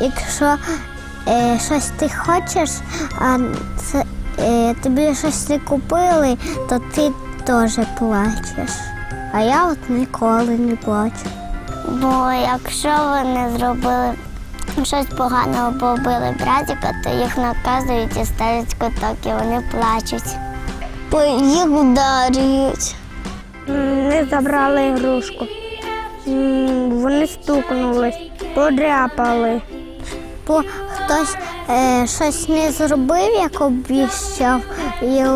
якщо щось ти хочеш, а тобі щось не купили, то ти теж плачеш. А я от ніколи не плачу. Бо якщо вони зробили щось поганого, побили братика, то їх наказують і ставлять в куток, і вони плачуть. Бо їх ударюють. Не забрали ігрушку. Вони стукнулись, подряпали. Бо хтось щось не зробив, як обіцяв, і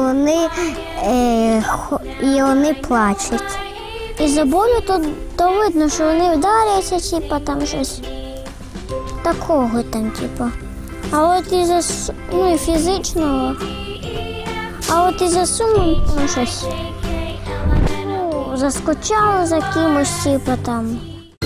вони плачуть. І за болю то видно, що вони вдаряться, типу, там щось такого там, типу. А от із-за фізичного, а от із-за суму щось заскучали за кимось, типу, там.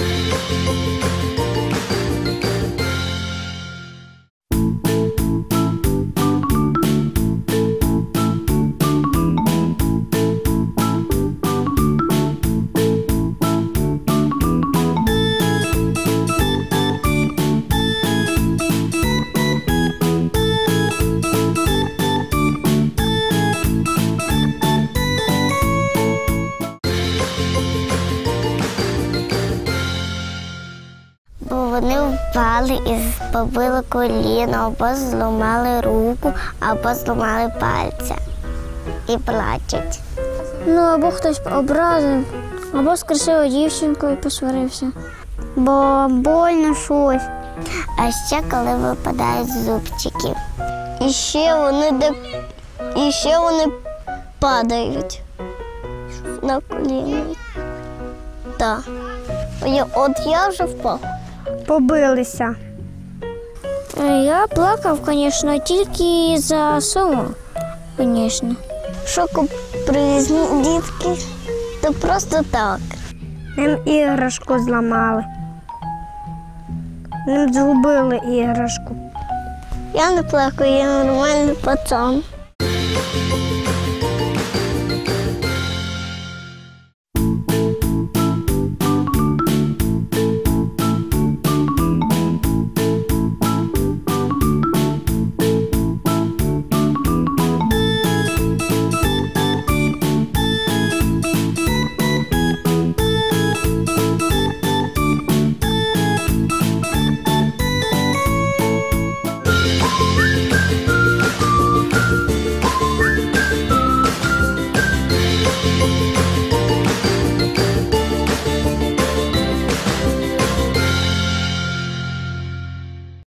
Вони впали і побили коліно, або зламали руку, або зламали пальця і плачуть. Або хтось образив, або з красивою дівчинкою посварився, бо больно щось. А ще коли випадають зубчики. І ще вони падають на коліно. Так. От я вже впав. Побилися. Я плакав, звісно, тільки за суму, звісно. Що капризні дітки, то просто так. Ним іграшку зламали. Ним згубили іграшку. Я не плакаю, я нормальний пацан.